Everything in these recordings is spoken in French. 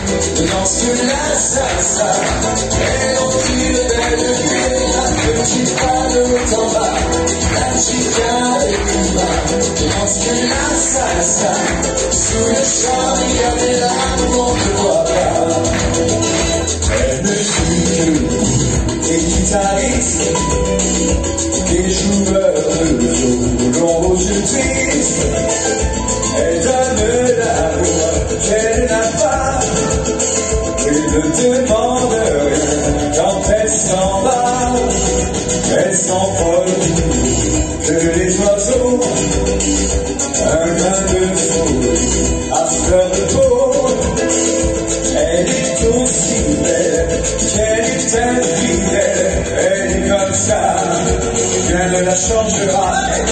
danse la salsa, elle enfile belle vue, la petite femme haut en bas, la chica et Cuba, danse la salsa, sous le champ il y a des larmes, on ne voit pas. Elle ne joue que des guitaristes, des joueurs de violon rouge triste. Elle donne l'amour qu'elle n'a pas et ne demande rien quand elle s'en va. Elle s'envole que les oiseaux, un grain de folie à fleur de peau. Elle est aussi belle qu'elle est infidèle. Elle est comme ça, rien ne la changera.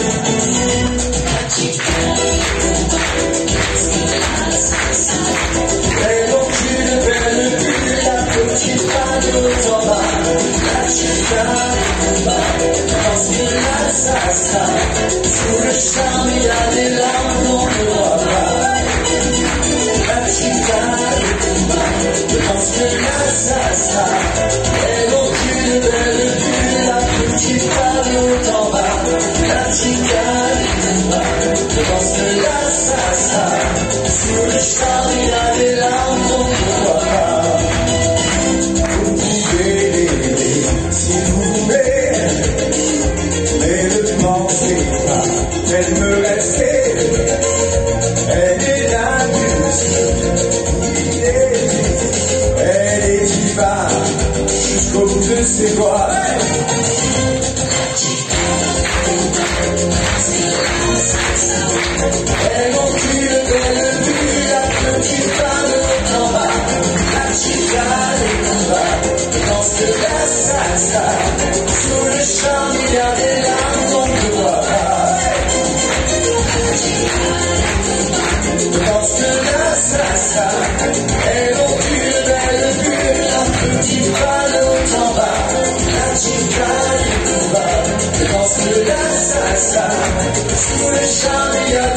Elle occupe de belle vue, la petite femme haut en bas, la Chica et Cuba, danse la salsa, sous le charme il y a des larmes qu'on ne voit pas. La Chica et Cuba, danse la salsa, elle occupe de belle vue, la petite femme haut en bas, la Chica et Cuba, danse la salsa, sous le charme il y a des larmes qu'on ne voit pas. Vous pouvez l'aimer si vous voulez, mais ne pensez pas qu'elle me restait. Elle est la musique, elle est qui va jusqu'au bout de ses doigts. Elle enfile belle vue, la petite femme haut en bas, la Chica et Cuba, danse la salsa, sous le charme il y a des larmes qu'on ne voit pas. Danse la salsa, elle enfile belle vue, la petite femme haut en bas, la Chica et Cuba, danse la salsa, sous le charme il y a